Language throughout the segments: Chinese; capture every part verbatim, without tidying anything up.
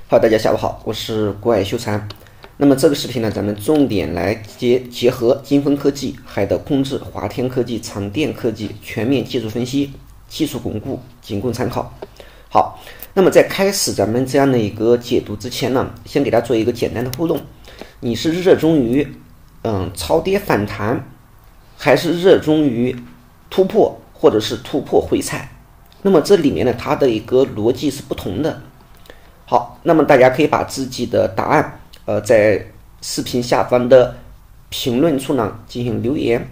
好，大家下午好，我是国外修禅。那么这个视频呢，咱们重点来结结合金风科技、海德控制、华天科技、长电科技全面技术分析、技术巩固，仅供参考。好，那么在开始咱们这样的一个解读之前呢，先给大家做一个简单的互动。你是热衷于嗯超跌反弹，还是热衷于突破或者是突破回踩？那么这里面呢，它的一个逻辑是不同的。好，那么大家可以把自己的答案，呃，在视频下方的评论处呢进行留言。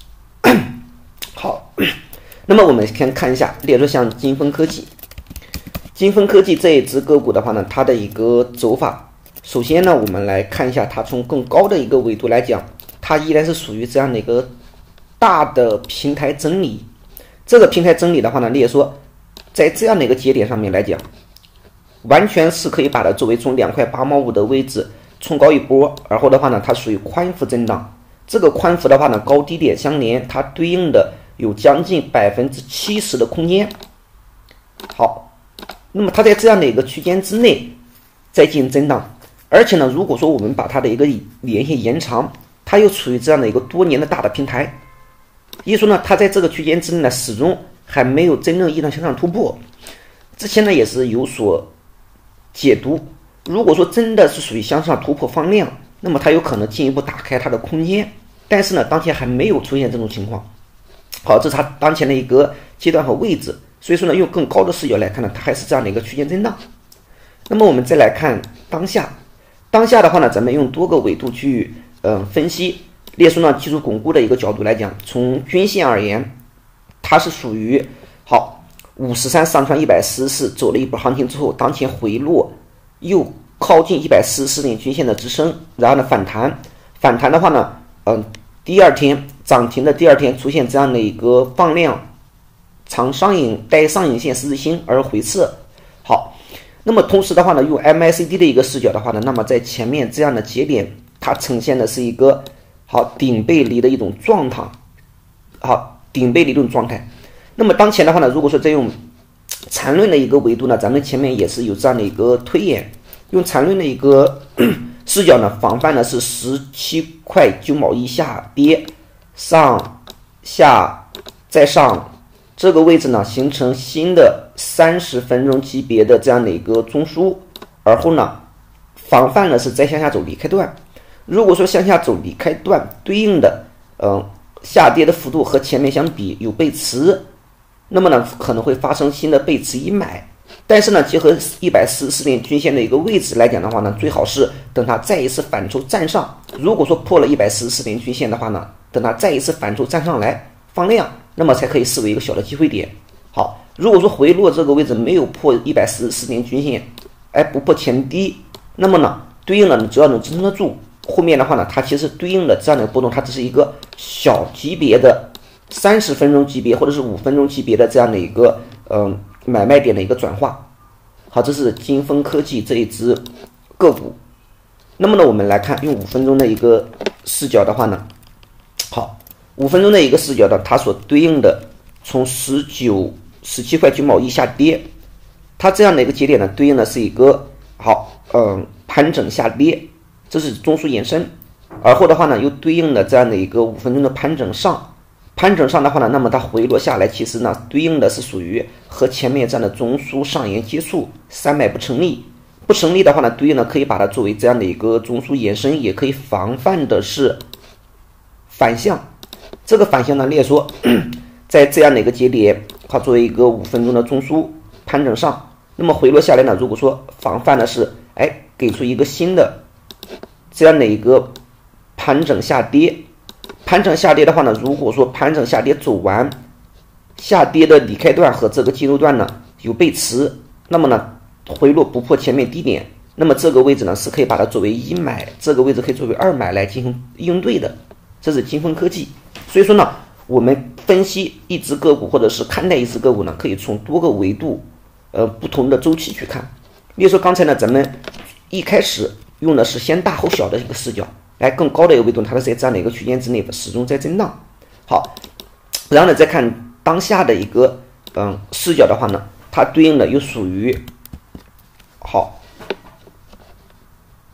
好，那么我们先看一下，例如像金风科技，金风科技这一只个股的话呢，它的一个走法，首先呢，我们来看一下它从更高的一个维度来讲，它依然是属于这样的一个大的平台整理。这个平台整理的话呢，例如说，在这样的一个节点上面来讲，完全是可以把它作为从两块八毛五的位置冲高一波，然后的话呢，它属于宽幅震荡。这个宽幅的话呢，高低点相连，它对应的有将近百分之七十的空间。好，那么它在这样的一个区间之内再进行震荡，而且呢，如果说我们把它的一个连线延长，它又处于这样的一个多年的大的平台，也就是说呢，它在这个区间之内呢，始终还没有真正意义上向上突破。之前呢也是有所解读，如果说真的是属于向上突破放量，那么它有可能进一步打开它的空间，但是呢，当前还没有出现这种情况。好，这是它当前的一个阶段和位置，所以说呢，用更高的视角来看呢，它还是这样的一个区间震荡。那么我们再来看当下，当下的话呢，咱们用多个维度去呃分析，列出呢技术巩固的一个角度来讲，从均线而言，它是属于好。五十三上穿一百四十四，走了一波行情之后，当前回落，又靠近一百四十四点均线的支撑，然后呢反弹，反弹的话呢，嗯、呃，第二天涨停的第二天出现这样的一个放量长上影带上影线十字星而回撤。好，那么同时的话呢，用 M A C D 的一个视角的话呢，那么在前面这样的节点，它呈现的是一个好顶背离的一种状态，好顶背离的一种状态。那么当前的话呢，如果说再用缠论的一个维度呢，咱们前面也是有这样的一个推演，用缠论的一个视角呢，防范的是十七块九毛一下跌，上下再上这个位置呢，形成新的三十分钟级别的这样的一个中枢，而后呢，防范的是再向下走离开段。如果说向下走离开段对应的嗯、呃、下跌的幅度和前面相比有背驰，那么呢，可能会发生新的背驰一买，但是呢，结合一百四十四点均线的一个位置来讲的话呢，最好是等它再一次反抽站上。如果说破了一百四十四点均线的话呢，等它再一次反抽站上来放量，那么才可以视为一个小的机会点。好，如果说回落这个位置没有破一百四十四点均线，哎，不破前低，那么呢，对应的你只要能支撑得住，后面的话呢，它其实对应的这样的波动，它只是一个小级别的。三十分钟级别或者是五分钟级别的这样的一个嗯、呃、买卖点的一个转化。好，这是金风科技这一只个股。那么呢，我们来看用五分钟的一个视角的话呢，好，五分钟的一个视角的，它所对应的从十九十七块九毛一下跌，它这样的一个节点呢，对应的是一个好嗯、呃、盘整下跌，这是中枢延伸，而后的话呢，又对应的这样的一个五分钟的盘整上。盘整上的话呢，那么它回落下来，其实呢对应的是属于和前面这样的中枢上沿接触，三百不成立，不成立的话呢，对应的可以把它作为这样的一个中枢延伸，也可以防范的是反向。这个反向呢，列说在这样的一个节点，它作为一个五分钟的中枢盘整上，那么回落下来呢，如果说防范的是，哎，给出一个新的这样的一个盘整下跌。盘整下跌的话呢，如果说盘整下跌走完，下跌的离开段和这个进入段呢有背驰，那么呢回落不破前面低点，那么这个位置呢是可以把它作为一买，这个位置可以作为二买来进行应对的。这是金风科技。所以说呢，我们分析一只个股或者是看待一只个股呢，可以从多个维度呃不同的周期去看。比如说刚才呢，咱们一开始用的是先大后小的一个视角。来更高的一个维度，它是在这样的一个区间之内始终在震荡。好，然后呢，再看当下的一个嗯视角的话呢，它对应的又属于好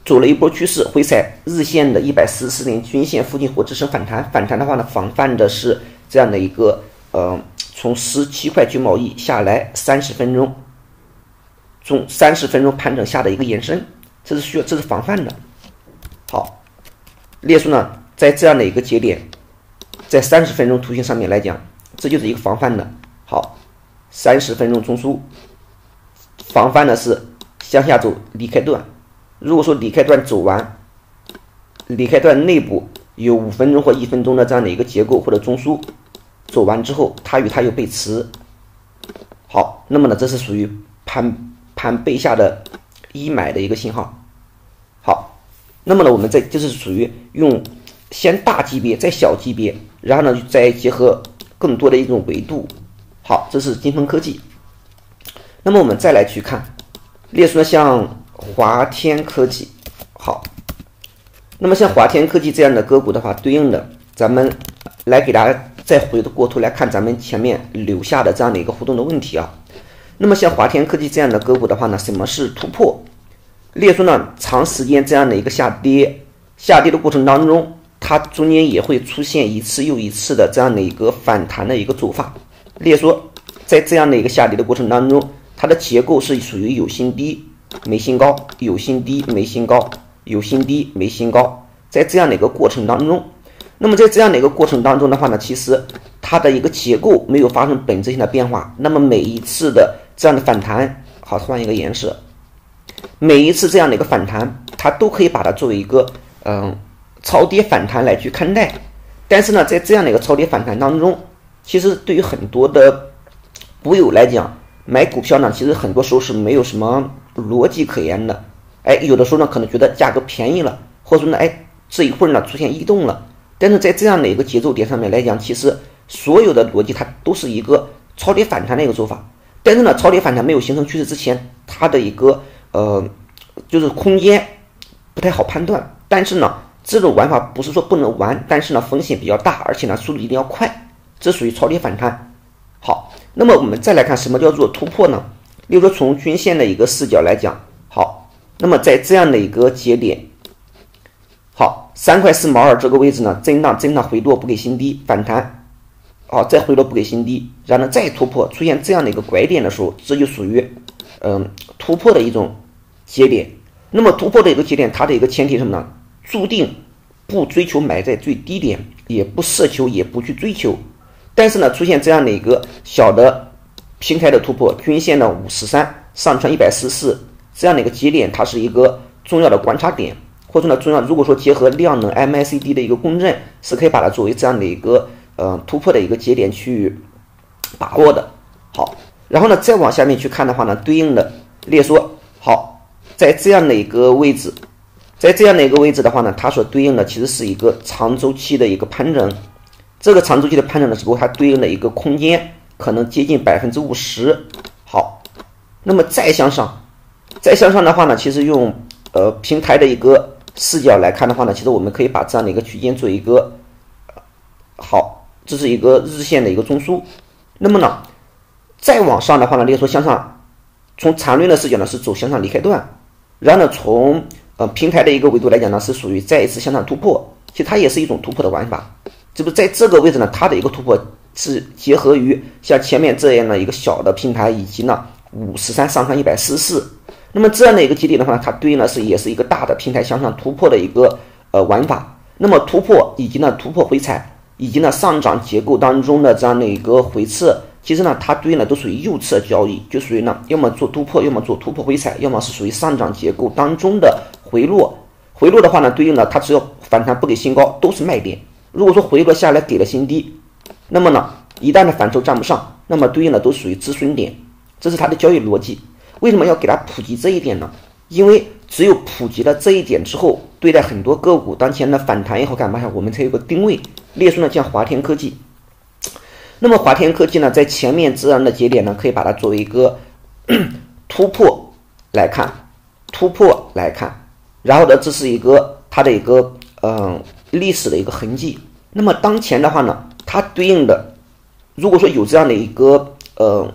走了一波趋势，回踩日线的一百四十四点均线附近或支撑反弹。反弹的话呢，防范的是这样的一个呃，从十七块九毛一下来三十分钟，从三十分钟盘整下的一个延伸，这是需要这是防范的。好，列出呢，在这样的一个节点，在三十分钟图形上面来讲，这就是一个防范的。好，三十分钟中枢，防范的是向下走离开段。如果说离开段走完，离开段内部有五分钟或一分钟的这样的一个结构或者中枢走完之后，它与它有背驰。好，那么呢，这是属于盘盘背下的一买的一个信号。好，那么呢，我们在就是属于用先大级别再小级别，然后呢再结合更多的一种维度。好，这是金风科技。那么我们再来去看，列出了像华天科技。好，那么像华天科技这样的个股的话，对应的咱们来给大家再回过头来看咱们前面留下的这样的一个互动的问题啊。那么像华天科技这样的个股的话呢，什么是突破？列出呢长时间这样的一个下跌，下跌的过程当中，它中间也会出现一次又一次的这样的一个反弹的一个走法。列说在这样的一个下跌的过程当中，它的结构是属于有新低没新高，有新低没新高，有新低没新高，在这样的一个过程当中，那么在这样的一个过程当中的话呢，其实它的一个结构没有发生本质性的变化。那么每一次的这样的反弹，好，换一个颜色，每一次这样的一个反弹，它都可以把它作为一个嗯超跌反弹来去看待。但是呢，在这样的一个超跌反弹当中，其实对于很多的股友来讲，买股票呢，其实很多时候是没有什么逻辑可言的。哎，有的时候呢，可能觉得价格便宜了，或者说呢，哎，这一会儿呢出现异动了。但是在这样的一个节奏点上面来讲，其实所有的逻辑它都是一个超跌反弹的一个做法。但是呢，超跌反弹没有形成趋势之前，它的一个呃就是空间不太好判断。但是呢，这种玩法不是说不能玩，但是呢风险比较大，而且呢速度一定要快，这属于超跌反弹。好，那么我们再来看什么叫做突破呢？例如说从均线的一个视角来讲，好，那么在这样的一个节点，好，三块四毛二这个位置呢，震荡震荡回落不给新低，反弹，好，再回落不给新低，然后呢再突破，出现这样的一个拐点的时候，这就属于嗯、呃、突破的一种节点。那么突破的一个节点，它的一个前提是什么呢？注定不追求买在最低点，也不奢求，也不去追求。但是呢，出现这样的一个小的平台的突破，均线的五十三上穿一百四十四这样的一个节点，它是一个重要的观察点，或者呢重要。如果说结合量能 M A C D 的一个共振，是可以把它作为这样的一个呃突破的一个节点去把握的。好，然后呢再往下面去看的话呢，对应的列说，好，在这样的一个位置，在这样的一个位置的话呢，它所对应的其实是一个长周期的一个盘整。这个长周期的盘整的时候，它对应的一个空间可能接近百分之五十。好，那么再向上，再向上的话呢，其实用呃平台的一个视角来看的话呢，其实我们可以把这样的一个区间做一个好，这是一个日线的一个中枢。那么呢，再往上的话呢，例如说向上，从缠论的视角呢是走向上离开段，然后呢从呃平台的一个维度来讲呢，是属于再一次向上突破，其实它也是一种突破的玩法。这不在这个位置呢，它的一个突破是结合于像前面这样的一个小的平台，以及呢五十三上穿一百四十四。那么这样的一个节点的话，它对应的是也是一个大的平台向上突破的一个呃玩法。那么突破以及呢突破回踩，以及呢上涨结构当中的这样的一个回撤，其实呢它对应的都属于右侧交易，就属于呢要么做突破，要么做突破回踩，要么是属于上涨结构当中的回落。回落的话呢，对应的它只要反弹不给新高都是卖点。如果说回落下来给了新低，那么呢一旦的反抽站不上，那么对应的都属于止损点，这是它的交易逻辑。为什么要给它普及这一点呢？因为只有普及了这一点之后，对待很多个股当前的反弹也好干嘛呀，我们才有个定位。列出呢像华天科技，那么华天科技呢在前面这样的节点呢，可以把它作为一个突破来看，突破来看，然后呢这是一个它的一个嗯、呃、历史的一个痕迹。那么当前的话呢，它对应的如果说有这样的一个呃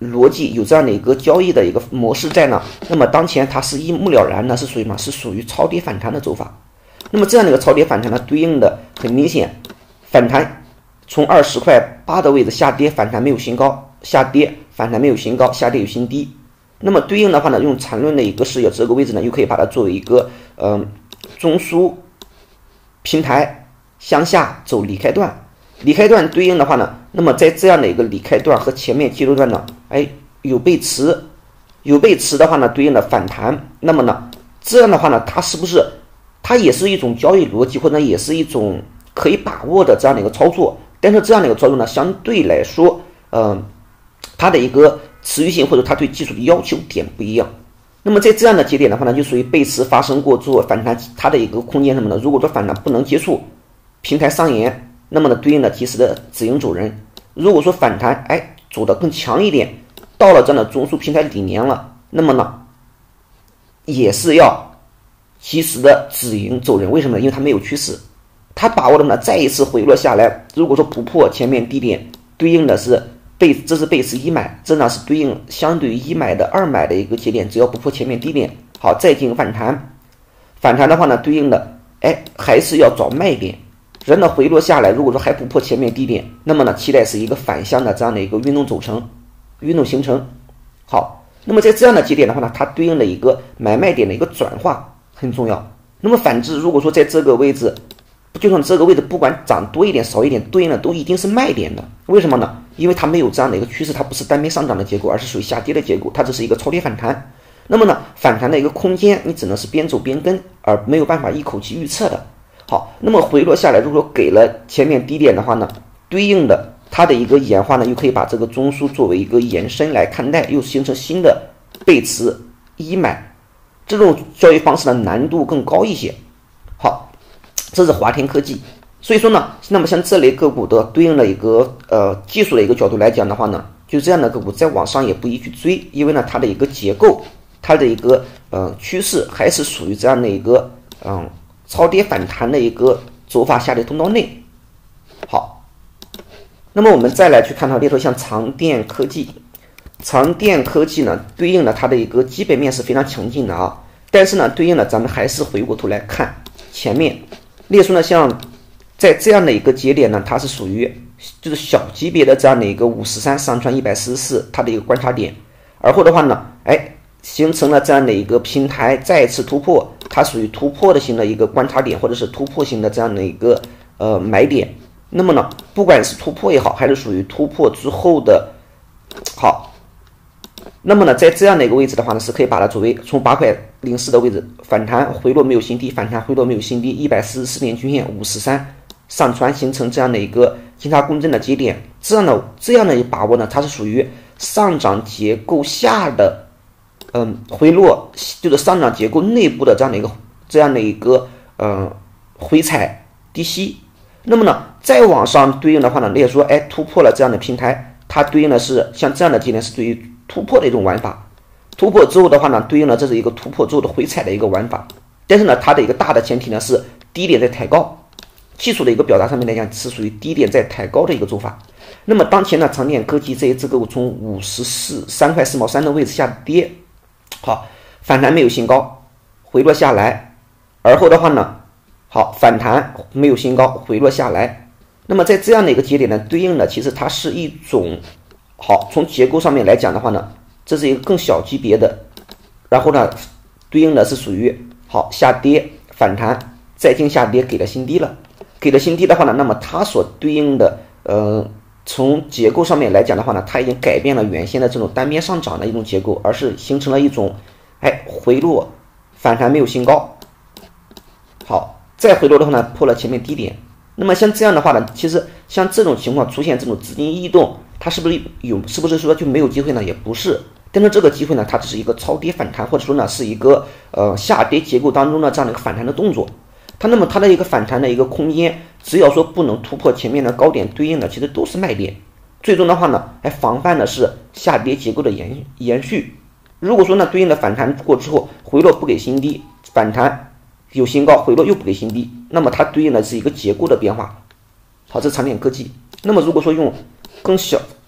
逻辑，有这样的一个交易的一个模式在呢，那么当前它是一目了然呢，是属于什么？是属于超跌反弹的走法。那么这样的一个超跌反弹呢，对应的很明显，反弹从二十块八的位置下跌，反弹没有新高，下跌反弹没有新高，下跌有新低。那么对应的话呢，用缠论的一个视角，这个位置呢，又可以把它作为一个嗯、呃、中枢平台向下走离开段。离开段对应的话呢，那么在这样的一个离开段和前面记录段呢，哎，有背驰，有背驰的话呢，对应的反弹。那么呢，这样的话呢，它是不是它也是一种交易逻辑，或者也是一种可以把握的这样的一个操作？但是这样的一个操作呢，相对来说，呃，它的一个持续性或者它对技术的要求点不一样。那么在这样的节点的话呢，就属于背驰发生过之后反弹，它的一个空间什么呢？如果说反弹不能结束，平台上沿，那么呢，对应的及时的止盈走人。如果说反弹，哎，走得更强一点，到了这样的中枢平台里面了，那么呢，也是要及时的止盈走人。为什么呢？因为它没有趋势，它把握的呢，再一次回落下来。如果说不破前面低点，对应的是背，这是背驰一买，这呢是对应相对于一买的二买的一个节点，只要不破前面低点，好，再进行反弹。反弹的话呢，对应的，哎，还是要找卖点。人的回落下来，如果说还不破前面低点，那么呢，期待是一个反向的这样的一个运动走成，运动形成。好，那么在这样的节点的话呢，它对应的一个买卖点的一个转化很重要。那么反之，如果说在这个位置，就算这个位置不管涨多一点少一点，对应的都一定是卖点的。为什么呢？因为它没有这样的一个趋势，它不是单边上涨的结构，而是属于下跌的结构，它只是一个超跌反弹。那么呢，反弹的一个空间，你只能是边走边跟，而没有办法一口气预测的。好，那么回落下来，如果说给了前面低点的话呢，对应的它的一个演化呢，又可以把这个中枢作为一个延伸来看待，又形成新的背驰一买，这种交易方式的难度更高一些。好，这是华天科技。所以说呢，那么像这类个股的对应的一个呃技术的一个角度来讲的话呢，就这样的个股再往上也不宜去追，因为呢它的一个结构，它的一个呃趋势还是属于这样的一个嗯。呃超跌反弹的一个走法下跌通道内。好，那么我们再来去看到，例如像长电科技，长电科技呢，对应的它的一个基本面是非常强劲的啊，但是呢，对应的咱们还是回过头来看前面，例如呢，像在这样的一个节点呢，它是属于就是小级别的这样的一个五十三上穿一百四十四，它的一个观察点，而后的话呢，哎。形成了这样的一个平台再次突破，它属于突破的型的一个观察点，或者是突破型的这样的一个呃买点。那么呢，不管是突破也好，还是属于突破之后的好，那么呢，在这样的一个位置的话呢，是可以把它作为从八块零四的位置反弹回落没有新低，反弹回落没有新低，一百四十四年均线五十三上穿形成这样的一个金叉共振的节点，这样的这样的一个把握呢，它是属于上涨结构下的。嗯，回落就是上涨结构内部的这样的一个这样的一个呃回踩低吸。那么呢，再往上对应的话呢，例如说，哎，突破了这样的平台，它对应的是像这样的节点是对于突破的一种玩法。突破之后的话呢，对应的这是一个突破之后的回踩的一个玩法。但是呢，它的一个大的前提呢是低点在抬高，技术的一个表达上面来讲是属于低点在抬高的一个做法。那么当前呢，长电科技这一只个股从五十四三块四毛三的位置下跌。好，反弹没有新高，回落下来，而后的话呢，好，反弹没有新高，回落下来。那么在这样的一个节点呢，对应的其实它是一种好，从结构上面来讲的话呢，这是一个更小级别的，然后呢，对应的是属于好下跌反弹再进下跌，给了新低了，给了新低的话呢，那么它所对应的呃。从结构上面来讲的话呢，它已经改变了原先的这种单边上涨的一种结构，而是形成了一种，哎，回落反弹没有新高，好，再回落的话呢，破了前面低点。那么像这样的话呢，其实像这种情况出现这种资金异动，它是不是有，是不是说就没有机会呢？也不是，但是这个机会呢，它只是一个超跌反弹，或者说呢是一个呃下跌结构当中的这样的一个反弹的动作。它那么它的一个反弹的一个空间，只要说不能突破前面的高点，对应的其实都是卖点。最终的话呢，还防范的是下跌结构的延延续。如果说呢对应的反弹过之后回落不给新低，反弹有新高，回落又不给新低，那么它对应的是一个结构的变化。好，这是长电科技。那么如果说用更小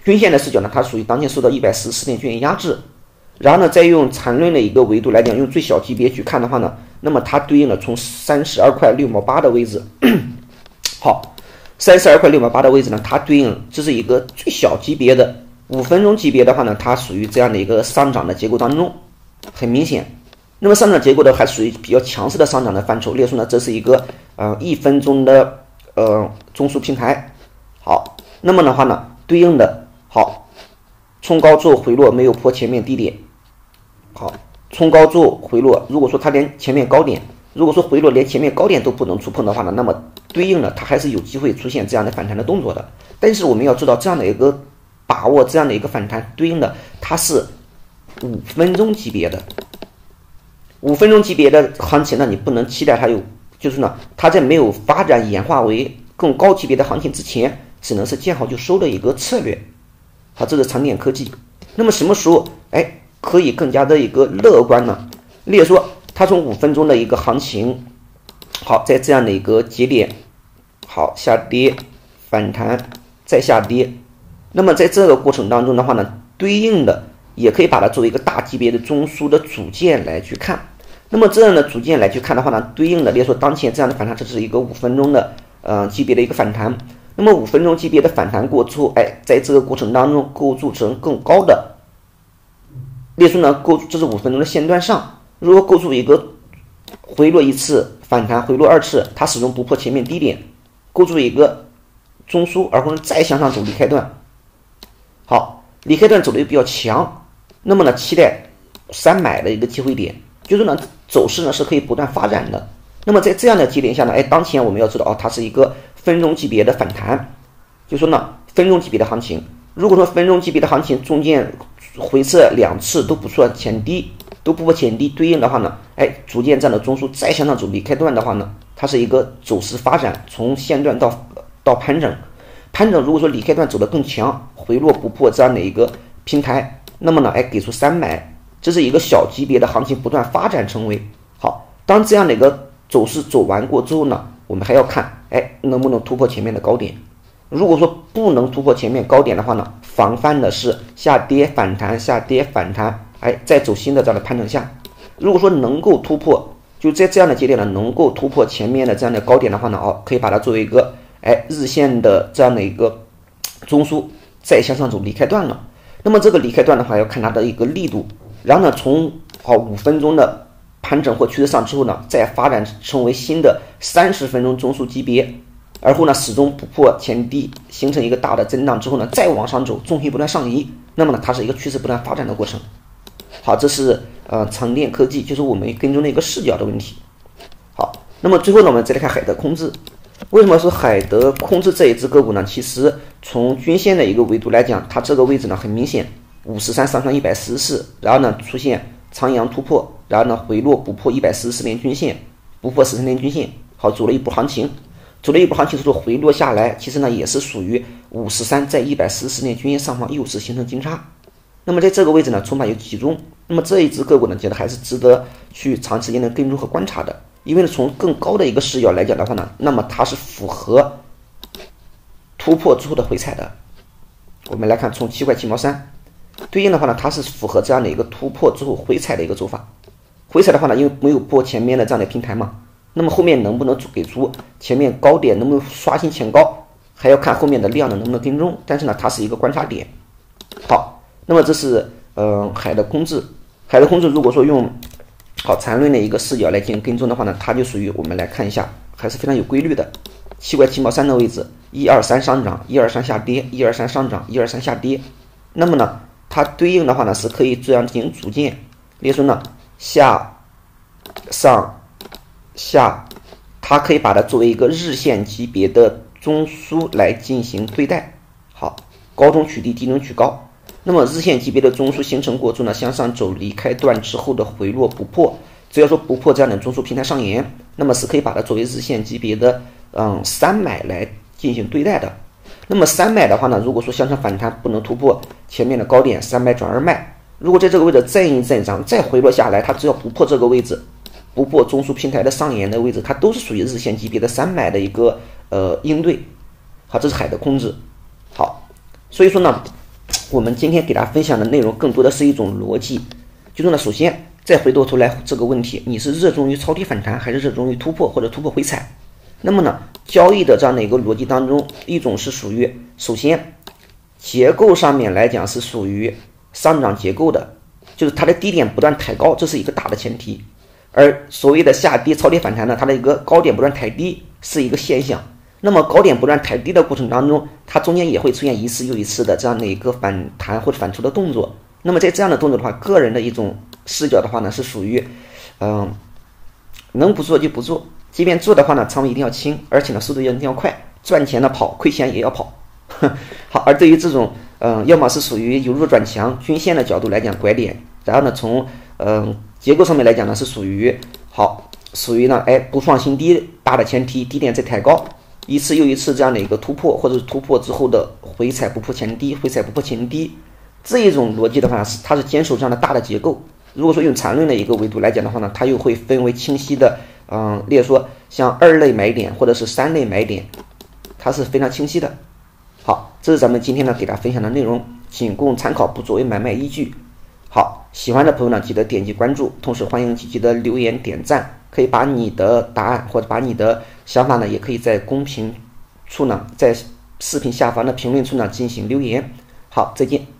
均线的视角呢，它属于当前受到一百四十四点均线压制，然后呢，再用缠论的一个维度来讲，用最小级别去看的话呢，那么它对应了从三十二块六毛八的位置，好，三十二块六毛八的位置呢，它对应这是一个最小级别的五分钟级别的话呢，它属于这样的一个上涨的结构当中，很明显。那么上涨结构的还属于比较强势的上涨的范畴，例如说呢，这是一个呃一分钟的呃中枢平台，好，那么的话呢，对应的好，冲高之后回落没有破前面低点，好，冲高之后回落，如果说它连前面高点，如果说回落连前面高点都不能触碰的话呢，那么对应的它还是有机会出现这样的反弹的动作的。但是我们要知道这样的一个把握，这样的一个反弹对应的它是五分钟级别的。五分钟级别的行情呢，你不能期待它有，就是呢，它在没有发展演化为更高级别的行情之前，只能是见好就收的一个策略。好，这是长点科技。那么什么时候哎可以更加的一个乐观呢？例如说，它从五分钟的一个行情，好，在这样的一个节点，好下跌反弹再下跌，那么在这个过程当中的话呢，对应的也可以把它作为一个大级别的中枢的组件来去看。那么这样的组件来去看的话呢，对应的，例如说当前这样的反弹，这是一个五分钟的呃级别的一个反弹。那么五分钟级别的反弹过之后，哎，在这个过程当中构筑成更高的，例如说呢，构这是五分钟的线段上，如果构筑一个回落一次反弹，回落二次，它始终不破前面低点，构筑一个中枢，而后呢再向上走离开段。好，离开段走的又比较强，那么呢，期待三买的一个机会点，就是呢，走势呢是可以不断发展的。那么在这样的节点下呢，哎，当前我们要知道哦，它是一个分钟级别的反弹，就说呢，分钟级别的行情。如果说分钟级别的行情中间回撤两次都不错前低，都不破前低，对应的话呢，哎，逐渐站的中枢再向上走离开段的话呢，它是一个走势发展，从线段到到盘整。盘整如果说离开段走得更强，回落不破这样的一个平台，那么呢，哎，给出三买，这是一个小级别的行情不断发展成为好。当这样的一个走势走完过之后呢，我们还要看，哎，能不能突破前面的高点。如果说不能突破前面高点的话呢，防范的是下跌反弹，下跌反弹，哎，再走新的这样的盘整下。如果说能够突破，就在这样的节点呢，能够突破前面的这样的高点的话呢，哦，可以把它作为一个哎日线的这样的一个中枢，再向上走离开段了。那么这个离开段的话，要看它的一个力度，然后呢，从好五分钟的盘整或趋势上之后呢，再发展成为新的三十分钟中枢级别，而后呢始终不破前低，形成一个大的震荡之后呢，再往上走，重心不断上移，那么呢，它是一个趋势不断发展的过程。好，这是呃长电科技，就是我们跟踪的一个视角的问题。好，那么最后呢，我们再来看海德空智。为什么说海德空智这一只个股呢？其实从均线的一个维度来讲，它这个位置呢很明显，五十三上穿一百四十四，然后呢出现长阳突破，然后呢回落不破一百四十四年均线，不破十三年均线，好，走了一波行情，走了一波行情之后回落下来，其实呢也是属于五十三在一百四十四年均线上方又是形成金叉。那么在这个位置呢，筹码有集中，那么这一只个股呢，觉得还是值得去长时间的跟踪和观察的，因为从更高的一个视角来讲的话呢，那么它是符合突破之后的回踩的。我们来看从七块七毛三对应的话呢，它是符合这样的一个突破之后回踩的一个走法。回踩的话呢，因为没有破前面的这样的平台嘛，那么后面能不能给出前面高点，能不能刷新前高，还要看后面的量呢能不能跟踪，但是呢，它是一个观察点。好。那么这是呃海德空智，海德空智如果说用好缠论的一个视角来进行跟踪的话呢，它就属于我们来看一下，还是非常有规律的。七块七毛三的位置，一二三上涨，一二三下跌，一二三上涨，一二三下跌。那么呢，它对应的话呢是可以这样进行组件，例如说呢下上下，它可以把它作为一个日线级别的中枢来进行对待。好，高中取低，低中取高。那么日线级别的中枢形成过之后呢，向上走离开段之后的回落不破，只要说不破这样的中枢平台上沿，那么是可以把它作为日线级别的嗯三买来进行对待的。那么三买的话呢，如果说向上反弹不能突破前面的高点，三买转二卖，如果在这个位置震一震涨再回落下来，它只要不破这个位置，不破中枢平台的上沿的位置，它都是属于日线级别的三买的一个呃应对。好，这是海德空智。好，所以说呢我们今天给大家分享的内容更多的是一种逻辑，就是呢，首先再回过头来这个问题，你是热衷于抄底反弹，还是热衷于突破或者突破回踩？那么呢，交易的这样的一个逻辑当中，一种是属于首先结构上面来讲是属于上涨结构的，就是它的低点不断抬高，这是一个大的前提。而所谓的下跌超跌反弹呢，它的一个高点不断抬低是一个现象。那么高点不断抬低的过程当中，它中间也会出现一次又一次的这样的一个反弹或者反抽的动作。那么在这样的动作的话，个人的一种视角的话呢，是属于嗯，能不做就不做，即便做的话呢，仓位一定要轻，而且呢速度一定要快，赚钱的跑，亏钱也要跑。好，而对于这种嗯，要么是属于由弱转强均线的角度来讲拐点，然后呢从嗯结构上面来讲呢是属于好，属于呢哎不创新低大的前提，低点再抬高，一次又一次这样的一个突破，或者是突破之后的回踩不破前低，回踩不破前低，这一种逻辑的话是它是坚守这样的大的结构。如果说用缠论的一个维度来讲的话呢，它又会分为清晰的嗯，例如说像二类买点或者是三类买点，它是非常清晰的。好，这是咱们今天呢给大家分享的内容，仅供参考，不作为买卖依据。好，喜欢的朋友呢记得点击关注，同时欢迎积极的留言点赞，可以把你的答案或者把你的想法呢，也可以在公屏处呢，在视频下方的评论处呢进行留言。好，再见。